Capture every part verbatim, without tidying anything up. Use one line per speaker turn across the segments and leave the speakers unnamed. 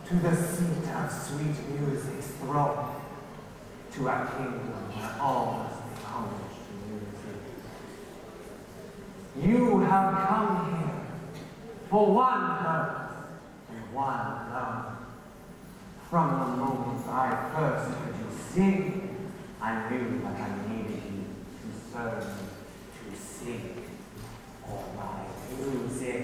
to the seat of sweet music's throne, to a kingdom where all must be homage to music. You have come here for one purpose and one alone. From the moment I first heard you sing, I knew that I needed you to serve me, to sing all my music.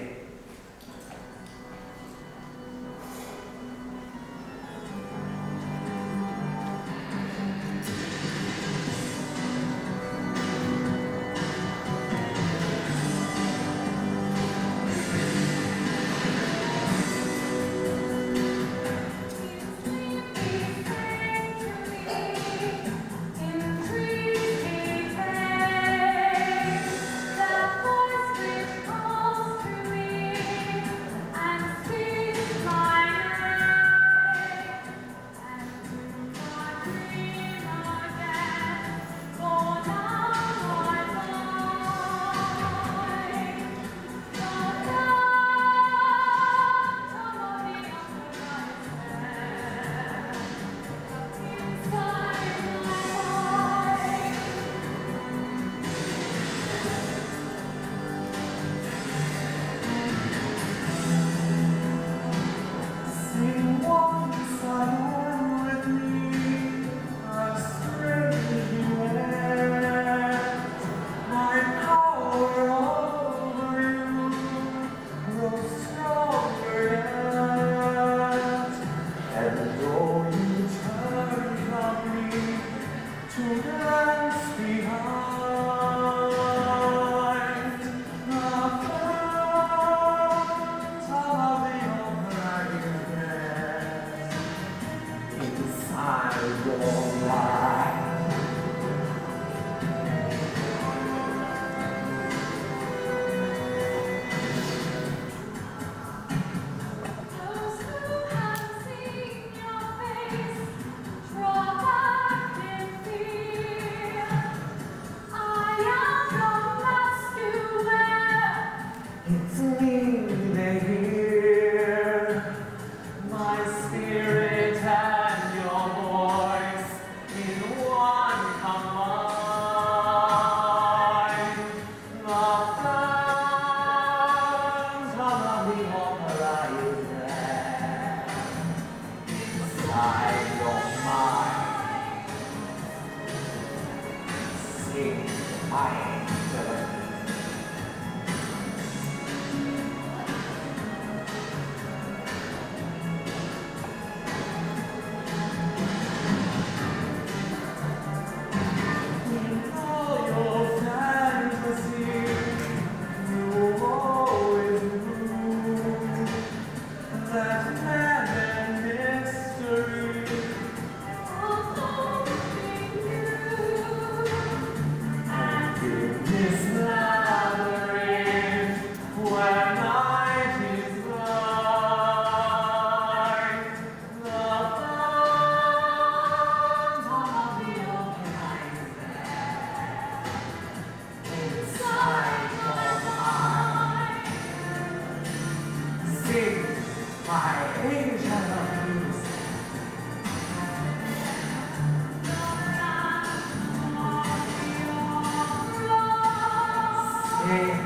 Amen.